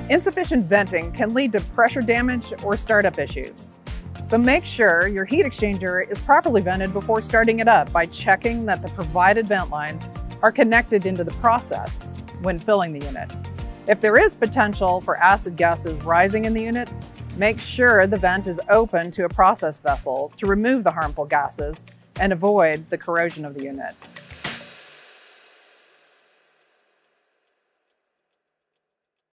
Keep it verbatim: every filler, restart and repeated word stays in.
Insufficient venting can lead to pressure damage or startup issues. So make sure your heat exchanger is properly vented before starting it up by checking that the provided vent lines are connected into the process when filling the unit. If there is potential for acid gases rising in the unit, make sure the vent is open to a process vessel to remove the harmful gases and avoid the corrosion of the unit.